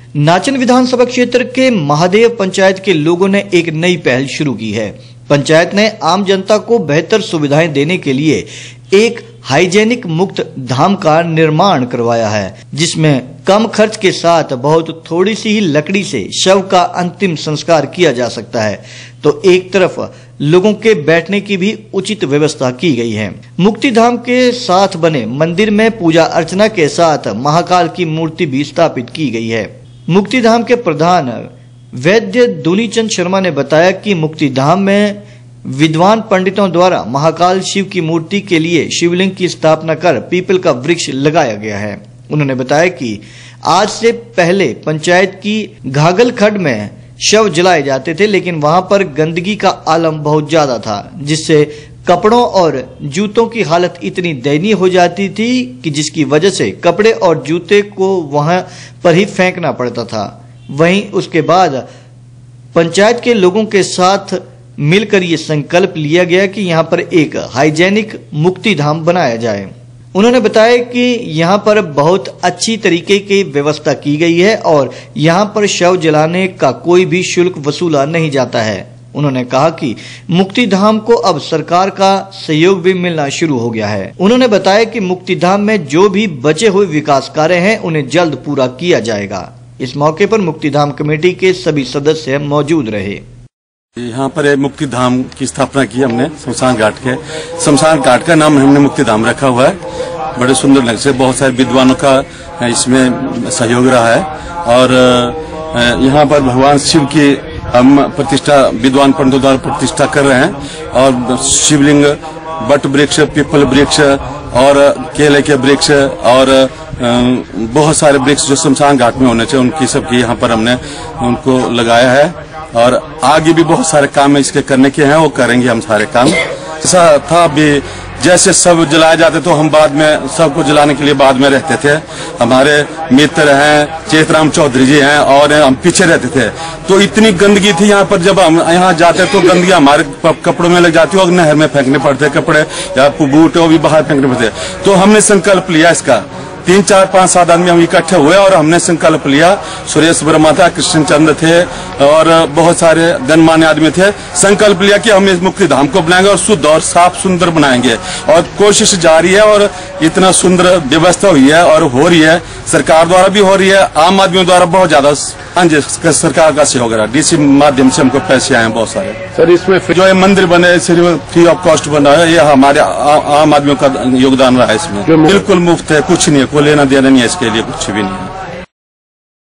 नाचन विधानसभा क्षेत्र के महादेव पंचायत के लोगों ने एक नई पहल शुरू की है। पंचायत ने आम जनता को बेहतर सुविधाएं देने के लिए एक हाइजेनिक मुक्त धाम का निर्माण करवाया है, जिसमें कम खर्च के साथ बहुत थोड़ी सी ही लकड़ी से शव का अंतिम संस्कार किया जा सकता है। तो एक तरफ लोगों के बैठने की भी उचित व्यवस्था की गई है। मुक्ति धाम के साथ बने मंदिर में पूजा अर्चना के साथ महाकाल की मूर्ति भी स्थापित की गई है। मुक्ति धाम के प्रधान वैद्य दुनीचंद शर्मा ने बताया कि मुक्ति धाम में विद्वान पंडितों द्वारा महाकाल शिव की मूर्ति के लिए शिवलिंग की स्थापना कर पीपल का वृक्ष लगाया गया है। उन्होंने बताया कि आज से पहले पंचायत की घाघल खड्ड में शव जलाए जाते थे, लेकिन वहां पर गंदगी का आलम बहुत ज्यादा था, जिससे कपड़ों और जूतों की हालत इतनी दयनीय हो जाती थी कि जिसकी वजह से कपड़े और जूते को वहां पर ही फेंकना पड़ता था। वहीं उसके बाद पंचायत के लोगों के साथ मिलकर ये संकल्प लिया गया कि यहाँ पर एक हाइजेनिक मुक्ति धाम बनाया जाए। उन्होंने बताया कि यहाँ पर बहुत अच्छी तरीके की व्यवस्था की गई है और यहाँ पर शव जलाने का कोई भी शुल्क वसूला नहीं जाता है। उन्होंने कहा कि मुक्ति धाम को अब सरकार का सहयोग भी मिलना शुरू हो गया है। उन्होंने बताया कि मुक्ति धाम में जो भी बचे हुए विकास कार्य हैं उन्हें जल्द पूरा किया जाएगा। इस मौके पर मुक्ति धाम कमेटी के सभी सदस्य मौजूद रहे। यहाँ पर मुक्ति धाम की स्थापना की हमने शमशान घाट के। शमशान घाट का नाम हमने मुक्ति धाम रखा हुआ है। बड़े सुंदर ढंग से बहुत सारे विद्वानों का इसमें सहयोग रहा है और यहाँ पर भगवान शिव की हम प्रतिष्ठा विद्वान पंडितों द्वारा प्रतिष्ठा कर रहे हैं और शिवलिंग, बट वृक्ष, पीपल वृक्ष और केले के वृक्ष और बहुत सारे वृक्ष जो शमशान घाट में होने चाहिए उनकी सबकी यहाँ पर हमने उनको लगाया है और आगे भी बहुत सारे काम इसके करने के हैं, वो करेंगे हम सारे काम। ऐसा था भी जैसे सब जलाए जाते तो हम बाद में सबको जलाने के लिए बाद में रहते थे। हमारे मित्र हैं, चेतराम चौधरी जी हैं और हम पीछे रहते थे। तो इतनी गंदगी थी यहाँ पर, जब हम यहाँ जाते तो गंदगी हमारे कपड़ों में लग जाती और नहर में फेंकने पड़ते कपड़े या बूट वो भी बाहर फेंकने पड़ते। तो हमने संकल्प लिया इसका, 3, 4, 5, 7 आदमी हम इकट्ठे हुए और हमने संकल्प लिया। सुरेश वर्मा था, कृष्ण चंद्र थे और बहुत सारे गणमान्य आदमी थे। संकल्प लिया कि हम इस मुक्ति धाम को बनाएंगे और शुद्ध और साफ सुंदर बनाएंगे और कोशिश जारी है और इतना सुंदर व्यवस्था हुई है और हो रही है। सरकार द्वारा भी हो रही है, आम आदमियों द्वारा बहुत ज्यादा सरकार का सहयोग रहा। डीसी माध्यम से हमको पैसे आए हैं बहुत सारे। सर इसमें जो है मंदिर बने सिर्फ फ्री ऑफ कॉस्ट बना है, ये हमारे आम आदमियों का योगदान रहा है इसमें। बिल्कुल मुफ्त है, कुछ नहीं है, कोई लेना देना नहीं है, इसके लिए कुछ भी नहीं है।